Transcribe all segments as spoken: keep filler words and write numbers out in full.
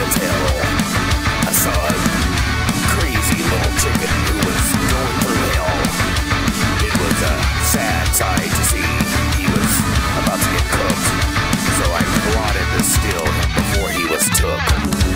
as hell. I saw a crazy little chicken who was going through hell. It was a sad sight to see. He was about to get cooked, so I plotted to steal him before he was took.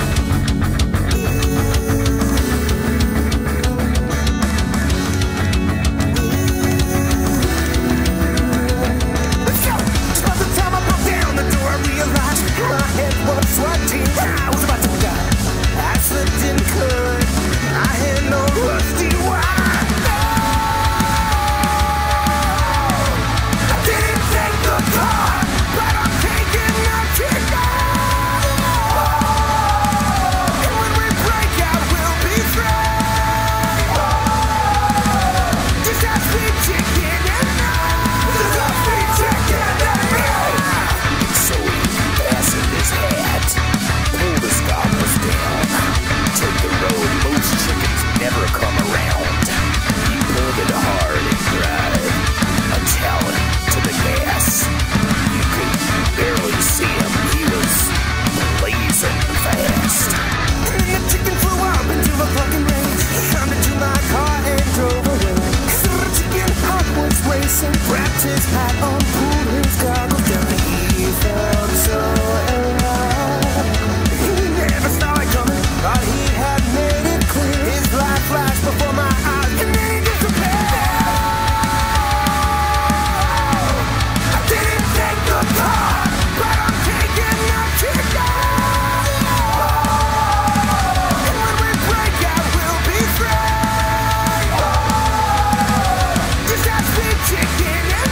Wrapped his hat on, pulled his goggles down. He felt so alive. He never saw it coming, thought he had made it clear. His life flashed before my eyes, and then he disappeared. I didn't take the car, but I'm taking the chicken. And when we break out, we'll be free. Just as we chicken.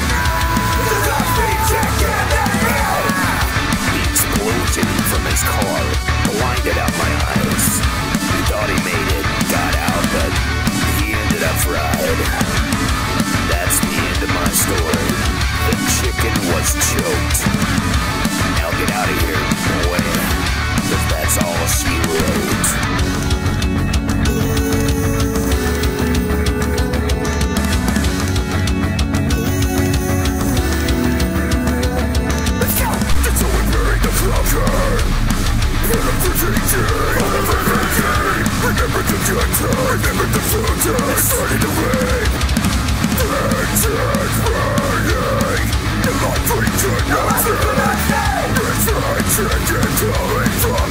From his car blinded out my eyes. He thought he made it, got out, but he ended up fried. That's the end of my story. The chicken was choked. Now get out of here, boy, 'cause that's all she wrote. Remember the good time, remember the fun time. Started to rain. Things are burning. The light brings to nothing. It's like chicken going from